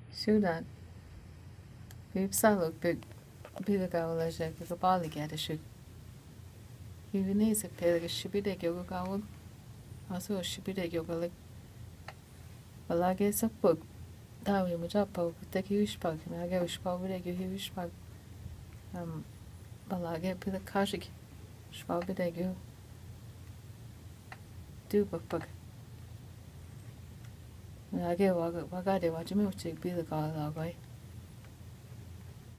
Sudan. We've saluk big Bilagawlaja, Gabali get a shoot. Even is a pig, a shibide yoga gowl. Also a shibide yoga like Balagis a book. Tawi Mujapo, take huge pug, and I go spawbide, you huge pug. Balage pila kashik. Spawbide you do bug. I get Wagade, what you move to Bilagaway.